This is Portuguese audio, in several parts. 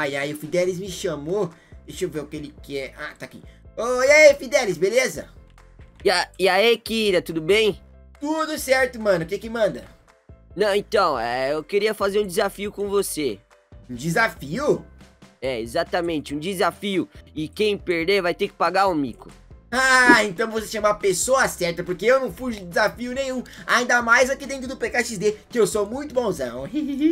Ai, ai, o Fidelis me chamou. Deixa eu ver o que ele quer. Ah, tá aqui. Oi, e aí, Fidelis, beleza? E aí, Kira, tudo bem? Tudo certo, mano. O que que manda? Não, então, eu queria fazer um desafio com você. Um desafio? É, exatamente, um desafio. E quem perder vai ter que pagar o mico. Ah, então você chama a pessoa certa, porque eu não fujo de desafio nenhum. Ainda mais aqui dentro do PKXD, que eu sou muito bonzão.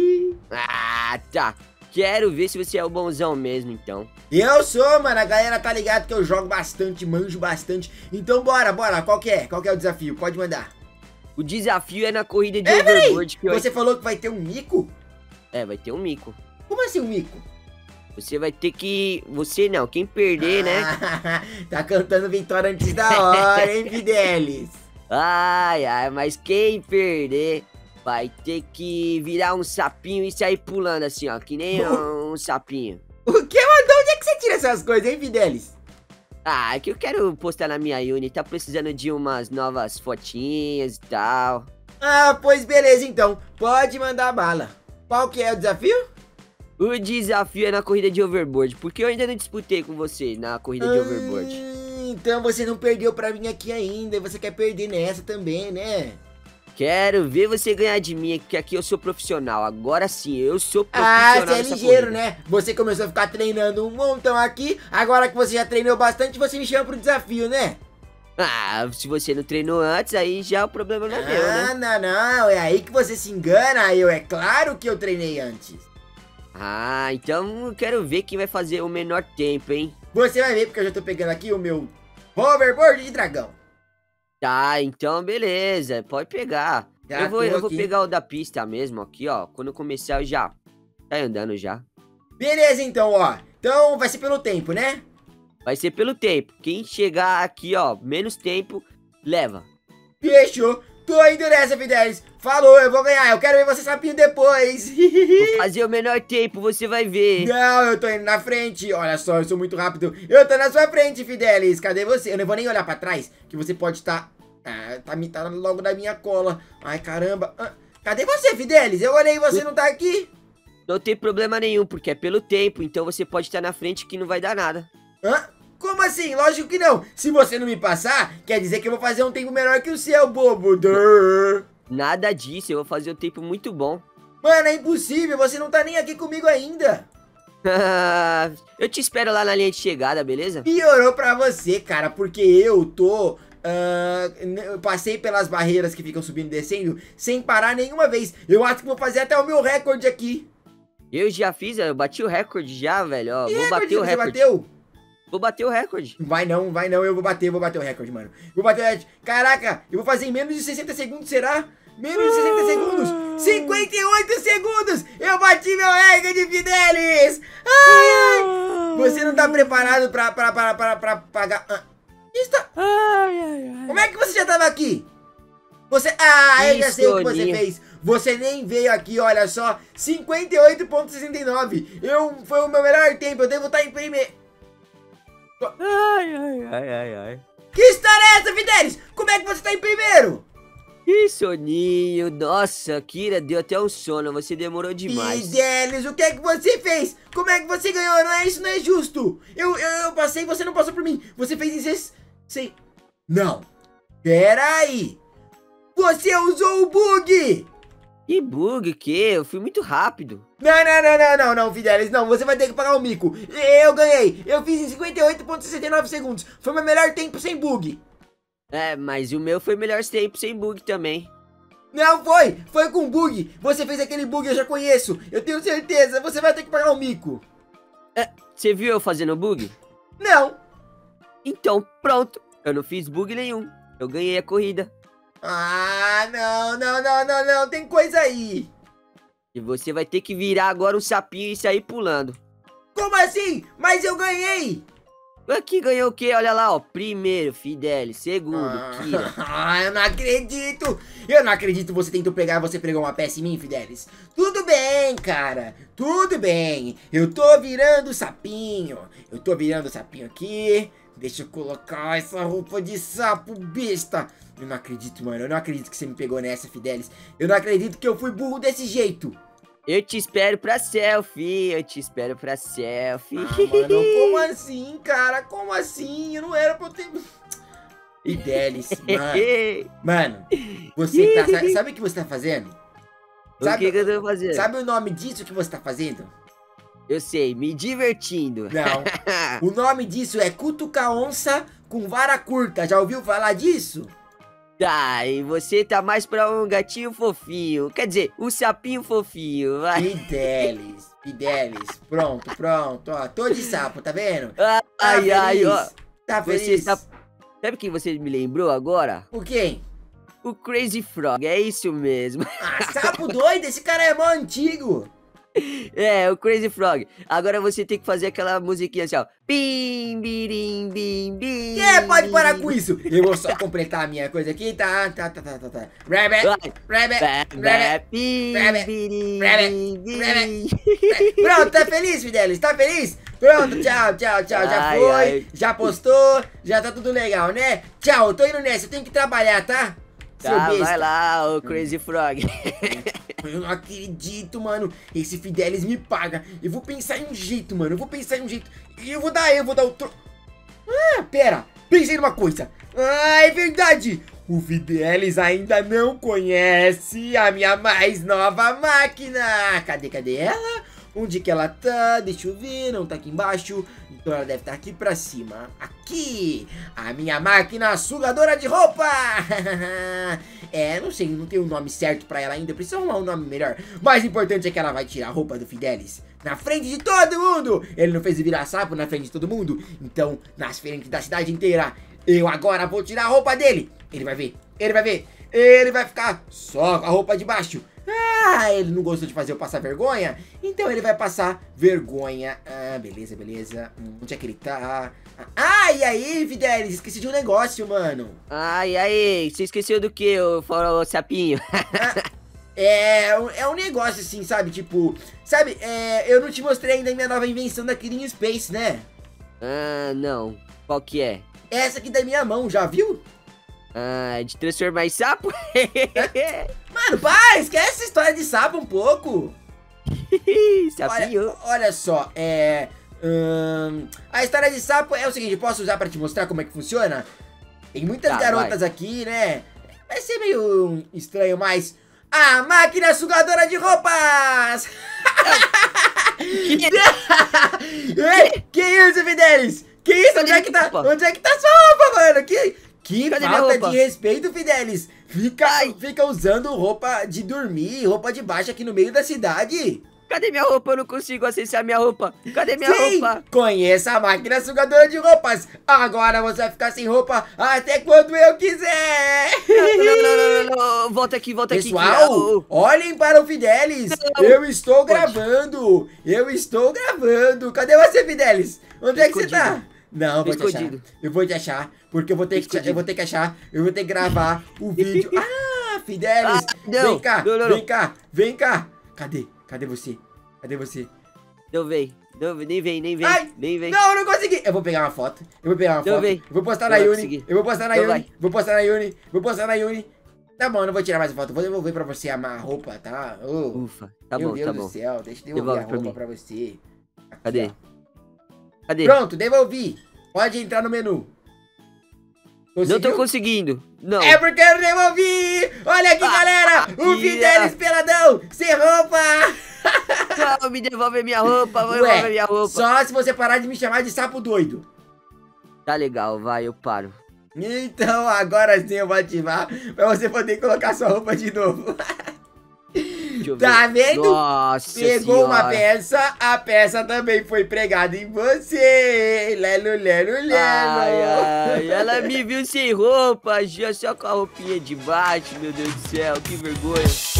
Ah, tá. Quero ver se você é o bonzão mesmo, então. Eu sou, mano. A galera tá ligado que eu jogo bastante, manjo bastante. Então bora, bora. Qual que é? Qual que é o desafio? Pode mandar. O desafio é na corrida de Peraí. overboard. Você falou que vai ter um mico? É, vai ter um mico. Como assim um mico? Você vai ter que... Você não, quem perder, né? Tá cantando vitória antes da hora, hein, Fidelis? Ai, ai, mas quem perder vai ter que virar um sapinho e sair pulando assim, ó. Que nem um sapinho. O que, mano? De onde é que você tira essas coisas, hein, Fidelis? Ah, é que eu quero postar na minha uni. Tá precisando de umas novas fotinhas e tal. Ah, pois beleza, então. Pode mandar bala. Qual que é o desafio? O desafio é na corrida de overboard, porque eu ainda não disputei com você na corrida de overboard. Então você não perdeu pra mim aqui ainda, e você quer perder nessa também, né? Quero ver você ganhar de mim, que aqui eu sou profissional. Agora sim, eu sou Ah, profissional. você é nessa ligeiro, corrida. né? Você começou a ficar treinando um montão aqui, agora que você já treinou bastante, você me chama pro desafio, né? Ah, se você não treinou antes, aí já o problema não é meu, né? Não, é aí que você se engana, é claro que eu treinei antes. Ah, então eu quero ver quem vai fazer o menor tempo, hein? Você vai ver, porque eu já tô pegando aqui o meu hoverboard de dragão. Tá, então beleza, pode pegar. Já Eu vou aqui. pegar o da pista mesmo aqui, ó. Quando eu começar, eu já tá andando já. Beleza, então, ó. Então vai ser pelo tempo, né? Vai ser pelo tempo. Quem chegar aqui, ó, menos tempo, leva. Fechou. Tô indo nessa, Fidelis. Falou, eu vou ganhar. Eu quero ver você sapinho depois. Vou fazer o menor tempo, você vai ver. Não, eu tô indo na frente. Olha só, eu sou muito rápido. Eu tô na sua frente, Fidelis. Cadê você? Eu não vou nem olhar pra trás, que você pode estar... tá logo na minha cola. Ai, caramba. Cadê você, Fidelis? Eu olhei e você não tá aqui. Não tem problema nenhum, porque é pelo tempo, então você pode estar na frente que não vai dar nada. Hã? Como assim? Lógico que não. Se você não me passar, quer dizer que eu vou fazer um tempo melhor que o seu, bobo. Nada disso, eu vou fazer um tempo muito bom. Mano, é impossível. Você não tá nem aqui comigo ainda. Eu te espero lá na linha de chegada, beleza? Piorou pra você, cara, porque eu tô... eu passei pelas barreiras que ficam subindo e descendo sem parar nenhuma vez. Eu acho que vou fazer até o meu recorde aqui. Eu já fiz, eu bati o recorde já, velho. Ó, Que vou recorde bater o você recorde. bateu? Vou bater o recorde. Vai não, eu vou bater o recorde, mano. Vou bater o recorde. Caraca, eu vou fazer em menos de 60 segundos, será? Menos de 60 segundos. 58 segundos. Eu bati meu recorde, Fidelis. Ai, ai. Você não tá preparado pra pagar... Como é que você já tava aqui? Você... eu já sei o que você fez. Você nem veio aqui, olha só. 58,69. Foi o meu melhor tempo. Eu devo estar em primeiro. Ai. Que história é essa, Fidelis? Como é que você tá em primeiro? Que soninho. Nossa, Kira, deu até um sono. Você demorou demais. Fidelis, o que é que você fez? Como é que você ganhou? Não é isso, não é justo. Eu passei e você não passou por mim. Você fez em Não. Pera aí. Você usou o bug. Que bug, que? Eu fui muito rápido. Não, Fidelis, não, você vai ter que pagar o mico. Eu ganhei, eu fiz em 58,69 segundos. Foi o meu melhor tempo sem bug. É, mas o meu foi melhor tempo sem bug também. Não foi com bug. Você fez aquele bug, eu já conheço. Eu tenho certeza, você vai ter que pagar o mico. Você viu eu fazendo bug? Não. Então, pronto. Eu não fiz bug nenhum. Eu ganhei a corrida. Não, tem coisa aí. E você vai ter que virar agora um sapinho e sair pulando. Como assim? Mas eu ganhei. Aqui ganhou o quê? Olha lá, ó. Primeiro, Fidelis. Segundo, Kira. Eu não acredito. Eu não acredito. Você tentou pegar, você pegou uma peça em mim, Fidelis. Tudo bem, cara. Tudo bem. Eu tô virando sapinho. Eu tô virando sapinho aqui. Deixa eu colocar essa roupa de sapo besta. Eu não acredito, mano. Eu não acredito que você me pegou nessa, Fidelis. Eu não acredito que eu fui burro desse jeito. Eu te espero pra selfie, eu te espero pra selfie. Mano, como assim, cara? Como assim? Eu não era pra eu ter... Fidelis, mano. Mano, você tá... Sabe o que você tá fazendo? O que eu tô fazendo? Sabe o nome disso que você tá fazendo? Eu sei, me divertindo. Não. O nome disso é cutucar onça com vara curta. Já ouviu falar disso? Tá, e você tá mais pra um gatinho fofinho. Quer dizer, um sapinho fofinho, vai. Fidelis. Pronto. Ó, tô de sapo, tá vendo? Ai, ai, ó. Tá feliz? Sabe quem você me lembrou agora? O quê? O Crazy Frog, é isso mesmo. Ah, sapo doido? Esse cara é mó antigo. É, o Crazy Frog. Agora você tem que fazer aquela musiquinha assim, ó. Bim, birim, bim, bim. Pode parar com isso. Eu vou só completar a minha coisa aqui, tá. Rabbit. Bim, birim, bim, bim. Pronto, tá feliz, Fidelis? Tá feliz? Pronto, tchau. Já foi, já postou, já tá tudo legal, né? Tchau, eu tô indo nessa, eu tenho que trabalhar, tá? Tá, vai lá, o Crazy Frog. Eu não acredito, mano. Esse Fidelis me paga. Eu vou pensar em um jeito, mano. E eu vou dar o troco. Ah, pera. Pensei numa coisa. Ah, é verdade. O Fidelis ainda não conhece a minha mais nova máquina. Cadê ela? Onde que ela tá? Deixa eu ver. Não tá aqui embaixo. Então ela deve estar aqui pra cima. Aqui! A minha máquina sugadora de roupa! Não sei, não tem um nome certo pra ela ainda. Precisa arrumar um nome melhor. Mais importante é que ela vai tirar a roupa do Fidelis na frente de todo mundo! Ele não fez virar sapo na frente de todo mundo? Então, nas frentes da cidade inteira, eu agora vou tirar a roupa dele! Ele vai ver! Ele vai ficar só com a roupa de baixo! Ah, ele não gostou de fazer eu passar vergonha? Então ele vai passar vergonha. Ah, beleza. Onde é que ele tá? Ah, e aí, Fidelis? Esqueci de um negócio, mano. Ah, e aí? Você esqueceu do que, ô sapinho? É um negócio assim, sabe? Tipo, eu não te mostrei ainda a minha nova invenção da Kirin Space, né? Ah, não. Qual que é? Essa aqui da minha mão, já viu? Ah, de transformar em sapo? Mano, pai, esquece essa história de sapo um pouco. Sapinho. Olha só, a história de sapo é o seguinte, posso usar pra te mostrar como é que funciona? Tem muitas garotas aqui, né? Vai ser meio estranho, mas... A máquina sugadora de roupas! Que isso, Fidelis? Que isso? Onde é que tá sua roupa, mano? Que falta de respeito, Fidelis. Fica usando roupa de dormir, roupa de baixo aqui no meio da cidade. Cadê minha roupa? Eu não consigo acessar minha roupa. Cadê minha roupa? Conheça a máquina sugadora de roupas. Agora você vai ficar sem roupa até quando eu quiser. Não. Volta aqui. Pessoal, olhem para o Fidelis. Eu estou gravando. Cadê você, Fidelis? Onde é que você tá? Não, vou te achar. Eu vou te achar, porque eu vou ter que gravar o vídeo. Ah, Fidelis, vem cá. Cadê você? Não vem. Nem vem. Ai, nem vem. Não, eu não consegui. Eu vou pegar uma foto. Eu vou postar na Yuni. Vou postar na Yuni. Tá bom, eu não vou tirar mais foto. Vou devolver pra você a roupa, tá? Ufa, tá bom. Meu Deus do céu, deixa eu devolver a roupa pra você. Cadê? Pronto, devolvi. Pode entrar no menu. Conseguiu? Não tô conseguindo. Não. É porque eu devolvi. Olha aqui, galera. O Fidelis peladão, sem roupa. Não, me devolve minha roupa. Só se você parar de me chamar de sapo doido. Tá legal, vai, eu paro. Então agora sim eu vou ativar pra você poder colocar sua roupa de novo. Tá vendo? Nossa Pegou senhora. uma peça, a peça também foi pregada em você. Lelo. Ai, ela me viu sem roupa, já só com a roupinha de baixo, meu Deus do céu, que vergonha.